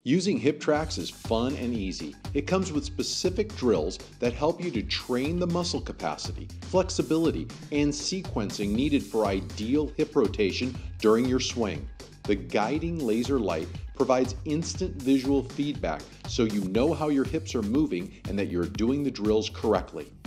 Using Hip Trax is fun and easy. It comes with specific drills that help you to train the muscle capacity, flexibility, and sequencing needed for ideal hip rotation during your swing. The guiding laser light provides instant visual feedback so you know how your hips are moving and that you're doing the drills correctly.